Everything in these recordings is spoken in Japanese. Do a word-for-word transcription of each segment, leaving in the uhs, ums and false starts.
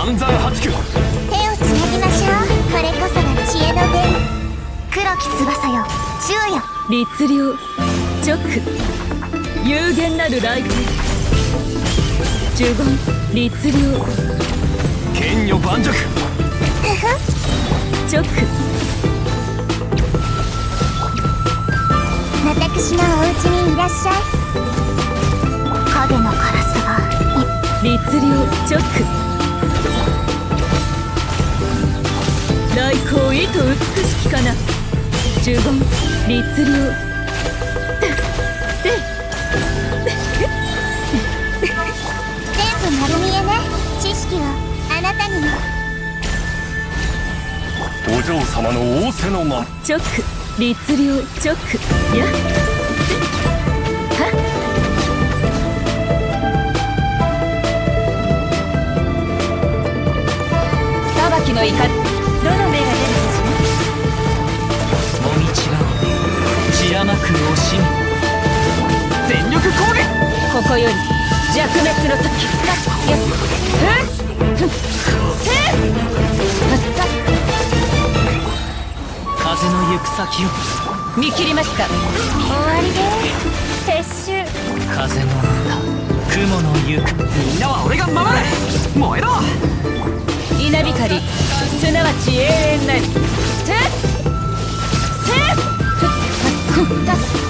暗算八九。手をつなぎましょう。これこそが知恵の伝。黒き翼よ、宙よ。 律令直有限なる来光。呪言律令剣女盤石。 ふふ直私のお家にいらっしゃい。影のカラスが律令直来光意図美しきかな。呪言律令せ全部丸見えね。知識はあなたにも。 お嬢様の仰せのまま。 直律令直やは裁きの怒り。どの目が出るかしら。 もみちが散らまく惜しみ。全力攻撃。 ここより弱滅の時。やっふっふっせっ風の行く先を見切りました。 終わりで撤収。 風の歌雲の行く。みんなは俺が守れ。燃えろ。 稲光すなわち永遠なり。てっせっふっふっ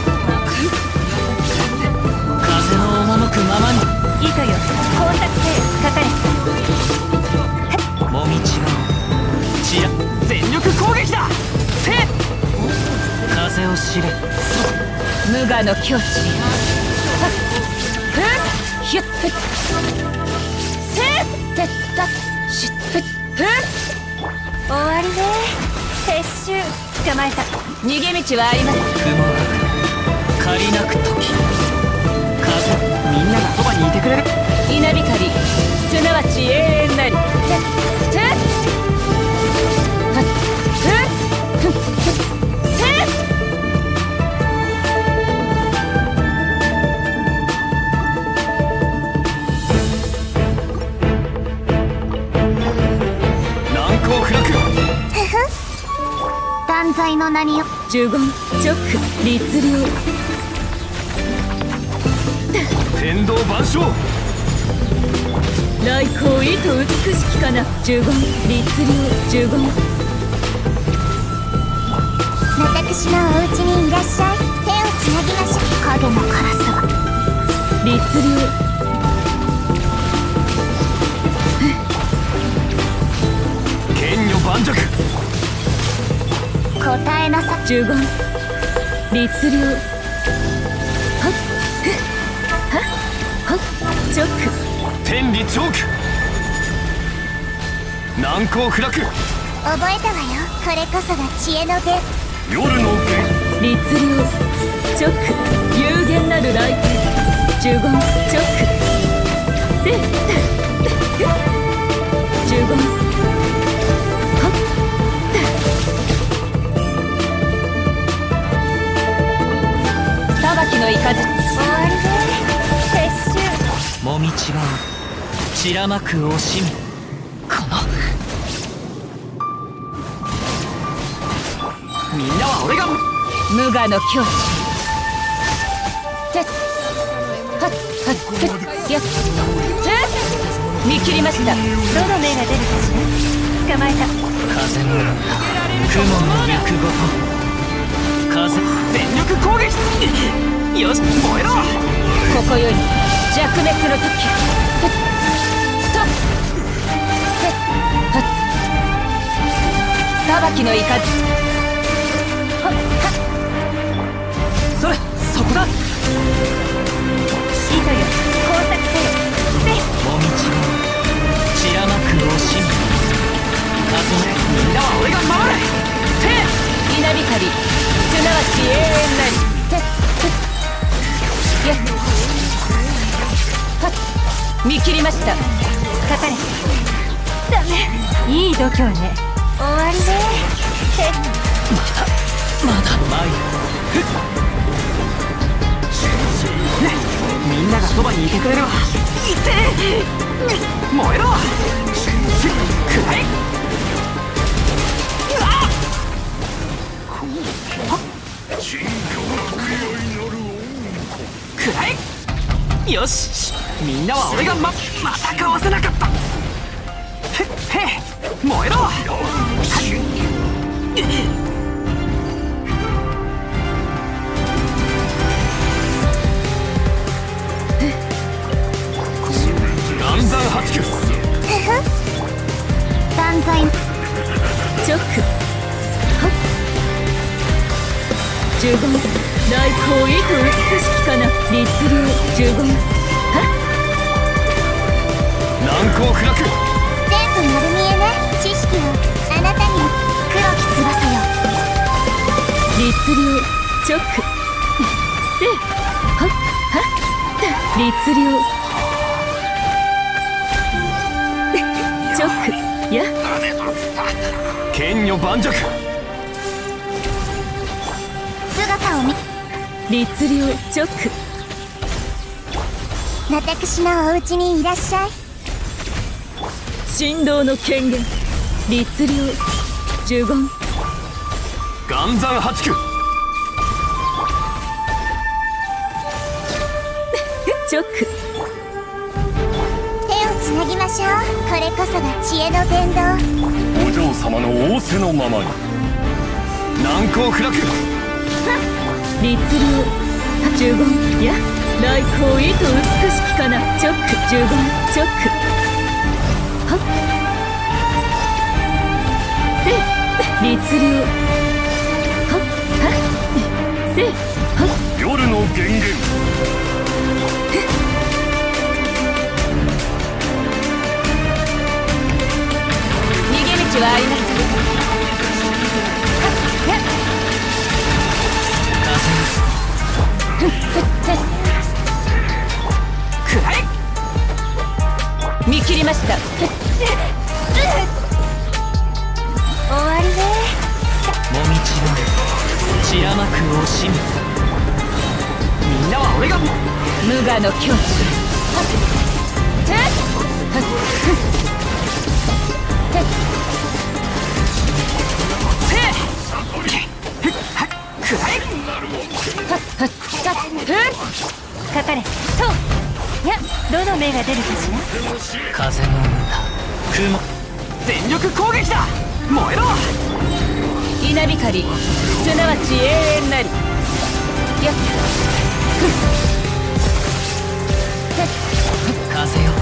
風の赴くままに。 糸よ工作せよかかれ。 もみちが散ら全力攻撃だ。せっ風を知れ。 無我の境地。ふっひゅっふっせってったしゅっふっふっ終わりで撤収。 捕まえた。逃げ道はあります。 雲が借りなく時。風みんながそばにいてくれる。 稲光すなわち永遠なり。てってはっふっふっせっ難攻不落。 ふふ断罪の名によ。 呪言直律令天道万象。 来光意図美しきかな。呪言律令呪言私のお家にいらっしゃい。手をつなぎましょう。影のカラスは律令剣女盤石。 答えなさ。 呪言律令はっはっはっ直天理チョーク。難攻不落。 覚えたわよ。これこそが知恵の伝。 夜の弦。 律令直有限なる来光。呪言直せっ呪言はっ裁きの雷。 終わりで撤収。 もみちが散らまく惜しみ。このみんなは俺が。 無我の境地。てっはっはってっやってっ見切りました。どの目が出るかしら。捕まえた。 風の歌雲の行くごと。風全力攻撃。よし燃えろ。 ここより弱滅の時。てっストップ。てっはっ裁きの雷。はっはっそれそこだ。 糸よ工作せよせい。 もみちが散らまく惜しみ。風みんなは俺が守れ。せい稲光すなわち永遠なり。てっやっはっ見切りました。かかれ。ダメ。いい度胸ね。 終わりで撤まだ前。みんながそそばにいてくれるわ。いてえ、燃えろ。くらえ。うわっくらえ。よし、みんなは俺がままたかわせなかった。へっへ燃えろ。 岩山八九。 万歳。 チョック。はっ。呪言。大光意図美しきかな。律令。呪言。はっ。 難攻不落。 全部丸見えね。知識をあなたに黒き翼よ。 律令。チョック。せはっはっ。律令。チョック。や剣女盤石。 姿を見。 律令。チョック。 私のお家にいらっしゃい。 神道の権限。律令。呪言。 岩山八九。 チョック。 手をつなぎましょう。これこそが知恵の伝道。 お嬢様の仰せのままに。難攻不落。 律令。呪言。や大光意図美しきかな。チョック。呪言。チョック。はっ。せ律令。はっはっ。せはっ。 夜の源源。 道はあります。 くらえ。 見切りました。 終わりね。 もみちの血甘く惜しみ。みんなは俺が無我の境地。かかれ。そうやどの目が出るかしら。 風の無駄雲。全力攻撃だ。燃えろ。 稲光すなわち永遠なり。やっ風よ。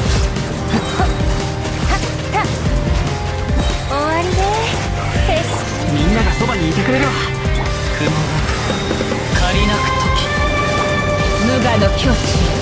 終わりね。よし。 みんながそばにいてくれるわ。雲が借りなく時。 無我の境地。